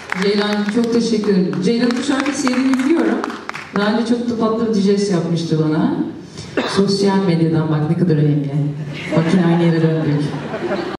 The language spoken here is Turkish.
Ceylancığım çok teşekkür ederim. Ceylan'ın bu şarkıyı sevdiğini biliyorum. Daha önce çok da tatlı bir jest yapmıştı bana. Sosyal medyadan bak ne kadar önemli. Makine aynı yere döndük.